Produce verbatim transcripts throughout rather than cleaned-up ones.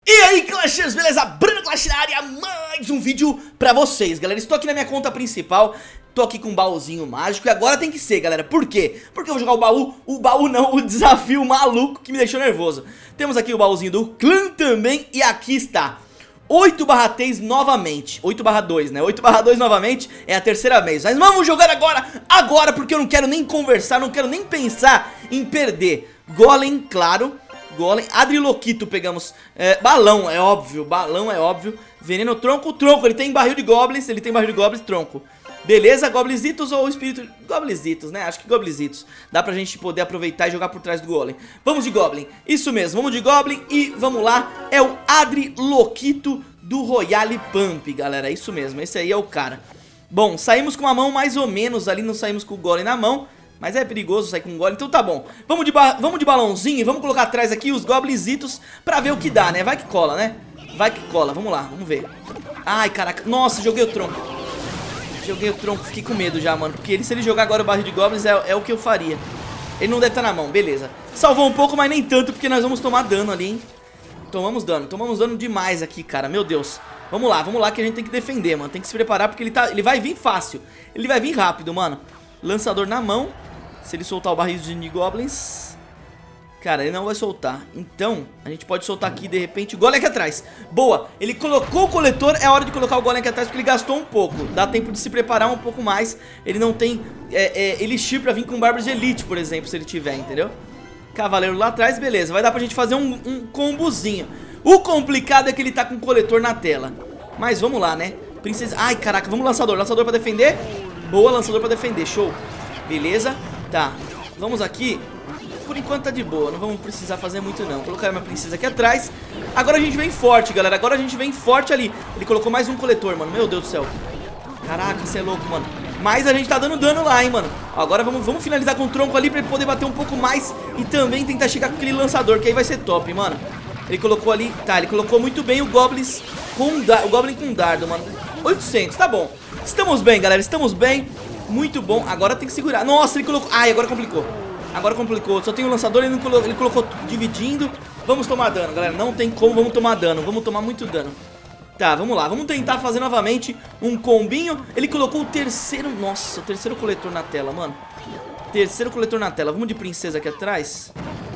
E aí, Clashers, beleza? Bruno Clash na área, mais um vídeo pra vocês, galera. Estou aqui na minha conta principal, tô aqui com um baúzinho mágico e agora tem que ser, galera. Por quê? Porque eu vou jogar o baú, o baú não, o desafio maluco que me deixou nervoso. Temos aqui o baúzinho do clã também e aqui está oito barra três novamente, oito barra dois, né? oito barra dois novamente é a terceira vez. Mas vamos jogar agora, agora, porque eu não quero nem conversar, não quero nem pensar em perder. Golem, claro. Golem, Adriloquito pegamos, é, balão, é óbvio, balão é óbvio. Veneno, tronco, tronco, ele tem barril de goblins, ele tem barril de goblins, tronco. Beleza, goblizitos ou espírito, goblizitos, né, acho que goblizitos. Dá pra gente poder aproveitar e jogar por trás do golem. Vamos de goblin, isso mesmo, vamos de goblin e vamos lá. É o Adriloquito do Royale Pump, galera, isso mesmo, esse aí é o cara. Bom, saímos com a mão mais ou menos ali, não saímos com o golem na mão. Mas é perigoso sair com um golem, então tá bom. Vamos de, ba vamos de balãozinho e vamos colocar atrás aqui os goblizitos pra ver o que dá, né? Vai que cola, né? Vai que cola, vamos lá, vamos ver. Ai, caraca, nossa, joguei o tronco. Joguei o tronco, fiquei com medo já, mano. Porque ele, se ele jogar agora o barril de goblins, é, é o que eu faria. Ele não deve estar na mão, beleza. Salvou um pouco, mas nem tanto, porque nós vamos tomar dano ali, hein? Tomamos dano, tomamos dano demais aqui, cara, meu Deus. Vamos lá, vamos lá que a gente tem que defender, mano. Tem que se preparar porque ele, tá, ele vai vir fácil. Ele vai vir rápido, mano. Lançador na mão. Se ele soltar o barril de goblins, cara, ele não vai soltar. Então, a gente pode soltar aqui de repente o golem aqui atrás. Boa, ele colocou o coletor. É hora de colocar o golem aqui atrás porque ele gastou um pouco. Dá tempo de se preparar um pouco mais. Ele não tem é, é, elixir pra vir com Bárbaros de Elite, por exemplo, se ele tiver, entendeu? Cavaleiro lá atrás, beleza. Vai dar pra gente fazer um, um combozinho. O complicado é que ele tá com o coletor na tela. Mas vamos lá, né? Princesa... Ai, caraca, vamos lançador. Lançador pra defender. Boa, lançador pra defender, show. Beleza. Tá, vamos aqui. Por enquanto tá de boa, não vamos precisar fazer muito não. Colocar uma princesa aqui atrás. Agora a gente vem forte, galera. Agora a gente vem forte ali. Ele colocou mais um coletor, mano, meu Deus do céu. Caraca, você é louco, mano. Mas a gente tá dando dano lá, hein, mano. Agora vamos, vamos finalizar com o tronco ali pra ele poder bater um pouco mais. E também tentar chegar com aquele lançador, que aí vai ser top, mano. Ele colocou ali, tá, ele colocou muito bem o Goblins com da, o Goblin com dardo, mano. Oitocentos, tá bom. Estamos bem, galera, estamos bem. Muito bom, agora tem que segurar. Nossa, ele colocou, ai, agora complicou. Agora complicou, só tem o lançador, ele, não colocou, ele colocou dividindo. Vamos tomar dano, galera, não tem como, vamos tomar dano. Vamos tomar muito dano. Tá, vamos lá, vamos tentar fazer novamente um combinho. Ele colocou o terceiro, nossa, o terceiro coletor na tela, mano. Terceiro coletor na tela, vamos de princesa aqui atrás.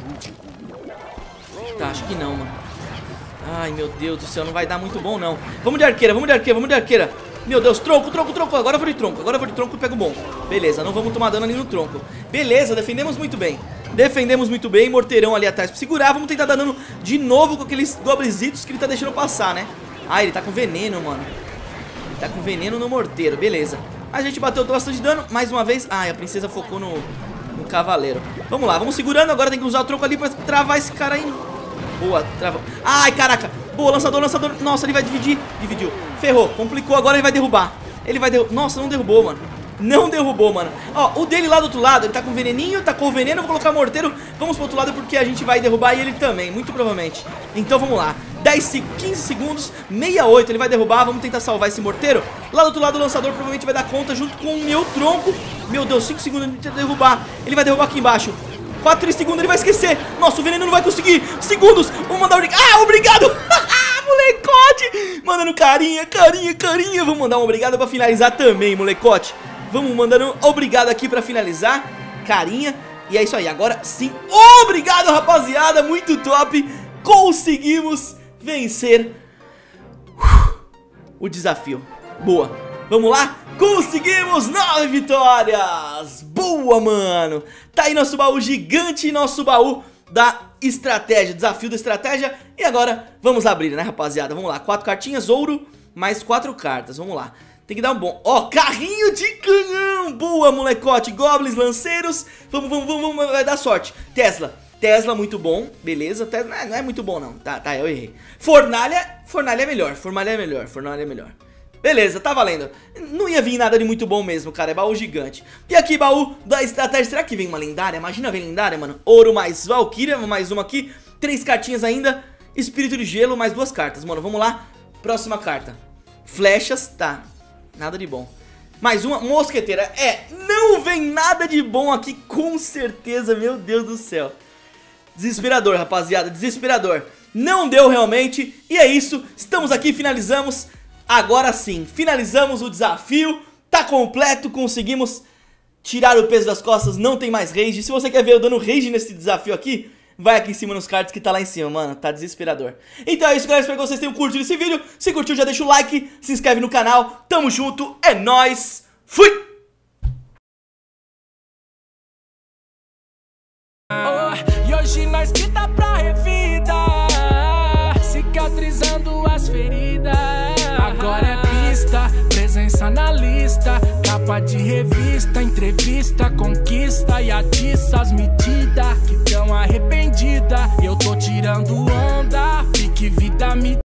Tá, acho que não, mano. Ai, meu Deus do céu, não vai dar muito bom, não. Vamos de arqueira, vamos de arqueira, vamos de arqueira. Meu Deus, tronco, tronco, tronco. Agora eu vou de tronco, agora eu vou de tronco e pego bom. Beleza, não vamos tomar dano ali no tronco. Beleza, defendemos muito bem. Defendemos muito bem, morteirão ali atrás pra segurar. Vamos tentar dar dano de novo com aqueles goblizitos que ele tá deixando passar, né? Ah, ele tá com veneno, mano. Ele tá com veneno no morteiro, beleza. A gente bateu bastante dano, mais uma vez. Ai, a princesa focou no, no cavaleiro. Vamos lá, vamos segurando, agora tem que usar o tronco ali pra travar esse cara aí. Boa, travou. Ai, caraca. Boa, lançador, lançador. Nossa, ele vai dividir. Dividiu. Ferrou. Complicou. Agora ele vai derrubar. Ele vai derrubar. Nossa, não derrubou, mano. Não derrubou, mano. Ó, o dele lá do outro lado, ele tá com veneninho, tá com veneno. Vou colocar morteiro. Vamos pro outro lado porque a gente vai derrubar ele também, muito provavelmente. Então vamos lá. dez, quinze segundos. sessenta e oito. Ele vai derrubar. Vamos tentar salvar esse morteiro. Lá do outro lado, o lançador provavelmente vai dar conta junto com o meu tronco. Meu Deus, cinco segundos de derrubar. Ele vai derrubar aqui embaixo. quatro segundos, ele vai esquecer. Nossa, o veneno não vai conseguir. Segundos, vamos mandar obrigado. Ah, obrigado. Molecote, mandando carinha, carinha, carinha. Vamos mandar um obrigado pra finalizar também, molecote. Vamos mandando obrigado aqui pra finalizar. Carinha, e é isso aí, agora sim. Obrigado, rapaziada, muito top. Conseguimos vencer o desafio. Boa, vamos lá. Conseguimos nove vitórias. Boa, mano. Tá aí nosso baú gigante, nosso baú da estratégia, desafio da estratégia. E agora vamos abrir, né, rapaziada? Vamos lá, quatro cartinhas, ouro, mais quatro cartas, vamos lá. Tem que dar um bom, ó, carrinho de canhão. Boa, molecote, goblins, lanceiros. Vamos, vamos, vamos, vamos, vai dar sorte. Tesla, Tesla muito bom, beleza. Tesla não é, não é muito bom não, tá, tá, eu errei. Fornalha, fornalha é melhor, fornalha é melhor, fornalha é melhor. Beleza, tá valendo. Não ia vir nada de muito bom mesmo, cara, é baú gigante. E aqui, baú da estratégia, será que vem uma lendária? Imagina vem lendária, mano. Ouro mais Valkyria, mais uma aqui. Três cartinhas ainda. Espírito de gelo, mais duas cartas, mano, vamos lá. Próxima carta. Flechas, tá, nada de bom. Mais uma, mosqueteira, é, não vem nada de bom aqui, com certeza, meu Deus do céu. Desesperador, rapaziada, desesperador. não deu realmente. E é isso, estamos aqui, finalizamos. Agora sim, finalizamos o desafio. Tá completo, conseguimos tirar o peso das costas, não tem mais rage. Se você quer ver eu dando rage nesse desafio aqui, vai aqui em cima nos cards que tá lá em cima, mano, tá desesperador. Então é isso, galera, espero que vocês tenham curtido esse vídeo. Se curtiu, já deixa o like, se inscreve no canal. Tamo junto, é nóis, fui! Oh, e hoje nós que tá pra revida, cicatrizando as feridas. Agora é pista, presença na lista, capa de revista, entrevista, conquista e atiça as medidas que tão arrependida. Eu tô tirando onda, pique vida me